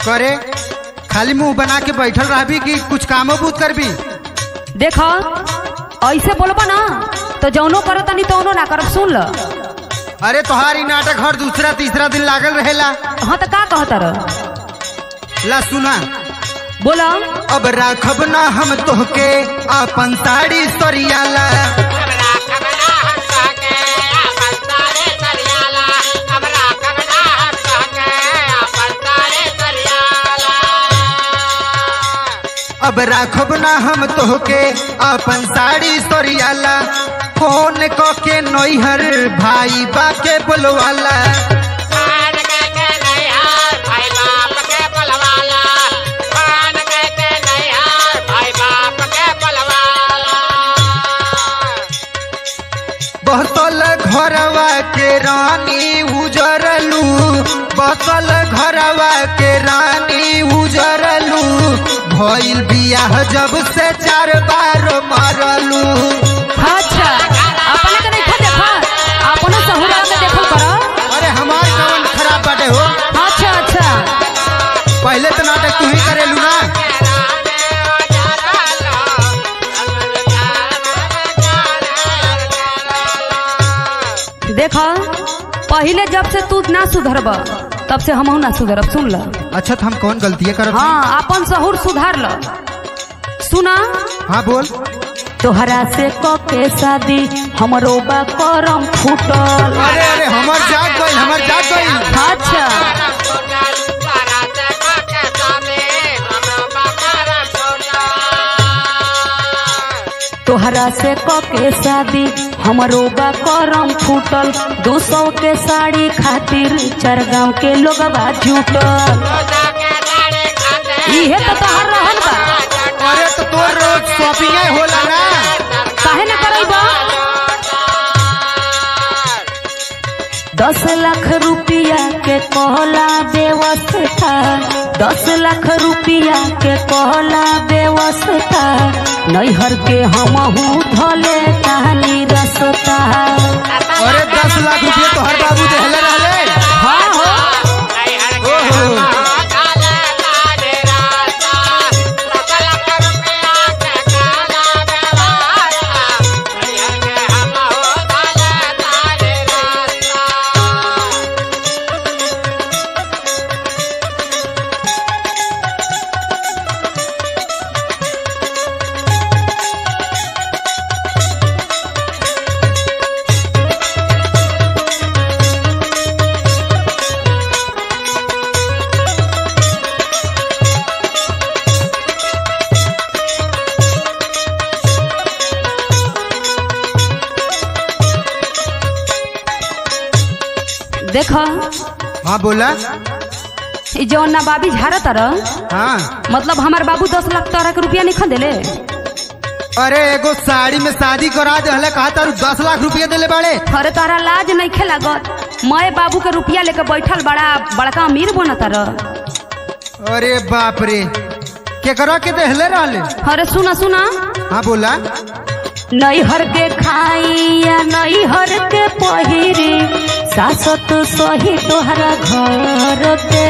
करे खाली मुंह बना के बैठल रहबी कि कुछ कामो बूत करबी? देखो ऐसे बोलबा ना तो जौनो करो तनी तौनो ना करब, सुन ल। अरे तोहारी नाटक हर दूसरा तीसरा दिन लागल रहेला। हाँ तो का कहता रह? ला सुना, बोला। अब राखब ना हम तोहके अपन साड़ी सरियाला। अब राखब ना हम तोहके अपन साड़ी सरियाला। फोन क के नैहर भाई बा के बोलवाला। बसल घरवा के रानी उजरलू, बसल घरवा के रानी उजरलू। भइल बियाह जब से 4 बार मरलू। अच्छा अपने के नहीं देखा, अपने सहुरा के देखो करो। अरे हमार कौन खराब बाटे हो? अच्छा अच्छा, पहले तो नाटक तू ही करेलू ना। देखो पहले जब से तू ना सुधरब तब से हमहू ना सुधरब, सुन ल। अच्छा तो हम कौन गलतियाँ करब? हाँ अपन सहूर सुधार ल। सुना। हाँ बोल। तोहरा से के शादी हमरो बा करम फूटल। अरे अरे हमर जाग गई, हमर जाग गई। अच्छा तोहरा से के शादी हमरो बा करम फूटल। 200 के साड़ी खातिर 4 गाँव के लोग बा जुटल। इहे तो तोहर रहन बा। अरे तो तोर रोज शॉपिंग होला ना, काहे न करैबा? 10 लाख रुपया के कहला व्यवस्था, 10 लाख रुपया के कहला व्यवस्था। नैहर के हमहू धले कहानी रसता। अरे 10 लाख रुपया तो हर बाबू देहले रहले। हाँ हो देखो। हाँ बोला। जो नवाबी झाड़ा तरह, हाँ मतलब हमार बाबू 10 लाख तरह के रुपया नहीं खदेले। अरे एगो साड़ी में शादी करा दे, कहा तारू 10 लाख रुपया देले बाड़े। अरे तारा लाज नहीं खेलागत? मैं बाबू के रुपया लेके बैठल बड़का अमीर बना तारा। अरे बाप रे, केकरा के देहले रहले? अरे सुना सुना। हाँ बोला। नैहर के खाइया नैहर के पहिरी, सासत सही तोहरा घर के।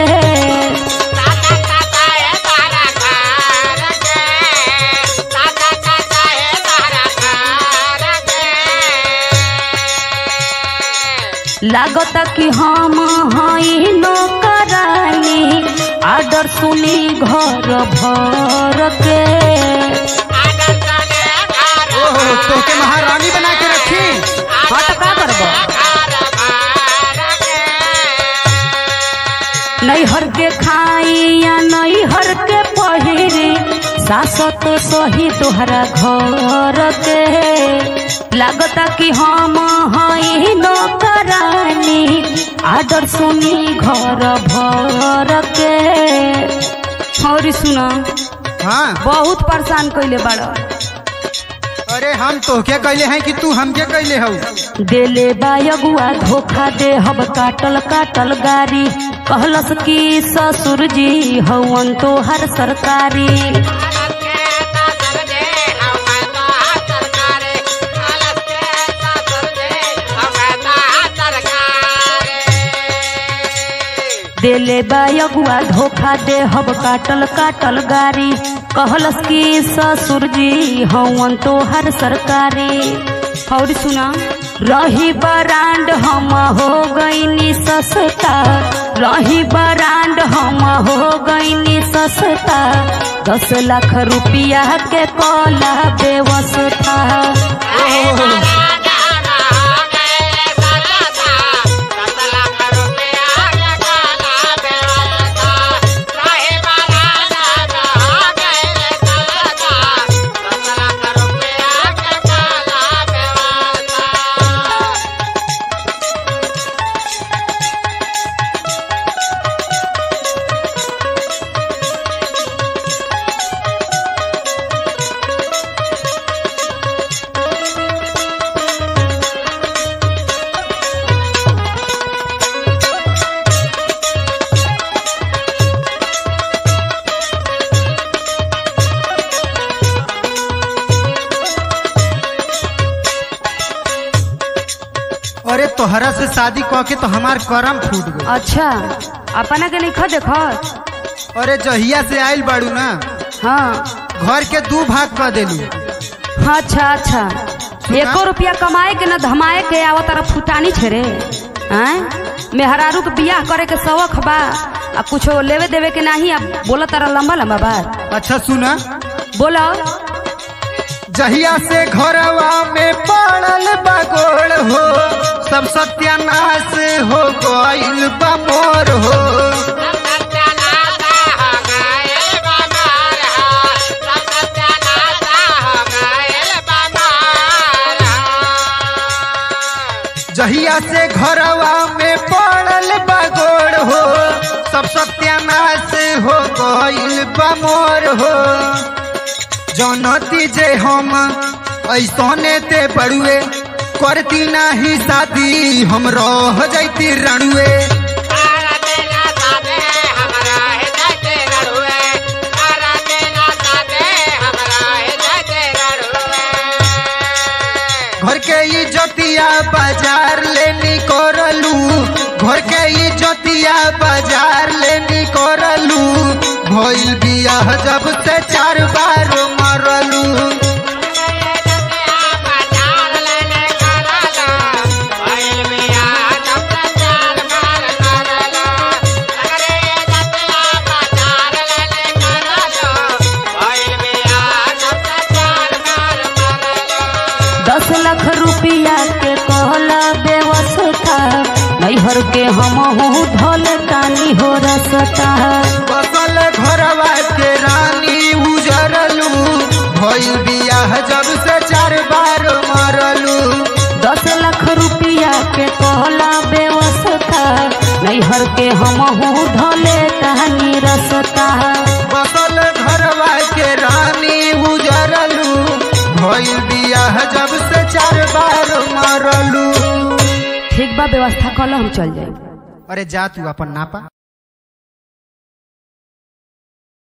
लागत कि हम हई नौकरानी, आदर सुनी घर भर के। ओहो तो के महारानी बना के रखी। हाँ तो का करब? नैहर के खाइया नैहर के पहिरी, सासत सही तोहरा घर के। लागता कि हम हई नौकरानी, आदर सुनी घर भर के। और सुना। हाँ बहुत परेशान कैले बाड़ा। अरे हम तोहके कैले हैं कि तू हमके कैले हो? देले बायगुआ धोखा दे हब काटल काटल गारी। कहलस कि ससुर जी हवन तो हर सरकारी। देले बा अगुआ धोखा दे हब काटल काटल गारी कहलस की ससुर जी हवन तोहर सरकारी। और सुना रही बरांड हम हो गईनी सस्ता, रही बरांड हम हो गईनी सस्ता 10 लाख रुपया के कला व्यवस्था। अरे तोहरा से शादी कह के तो हमार करम फूट गए। अच्छा अपना के नहीं देखो। अरे जहिया से आयल बाड़ू ना, हाँ घर के 2 भाग कर देलू। अच्छा अच्छा 1 रुपया कमाए के न धमाए के आवा तारा फुटानी छेरे। मेहरारू के बियाह करे के शौक बा आ कुछ लेवे देवे के नहीं। अब बोला तारा लंबा लंबा बात। अच्छा सुना बोला। जहिया से घरवा में पड़ल बगोड़ हो सब सत्यानाश हो गइल बा मोर हो। जहिया से घरवा में पड़ल बगोड़ हो सब सत्यानाश हो गइल बा मोर हो। जनती जे हम ऐसने ते बड़ुए करती नाही शादी हम रह जाती रणुए। घर के इज्जतिया बाजार लेनी करलू, घर के इज्जतिया बाजार लेनी करलू। भइल बियाह जब से 4 बार मरलू। रुपया के कहला व्यवस्था नैहर के हम धल तानी हो रसता। बसल घरवा के रानी उजरलू भइल बियाह जब से 4 बार मरलू। 10 लाख रुपया के कहला व्यवस्था नैहर के हम धले तानी रसता। बसल घरवा के रानी उजरलू भइल बियाह जब से 4 बार मरलू। ठीक बा व्यवस्था कल हम चल जाए। अरे जा तू अपन नापा।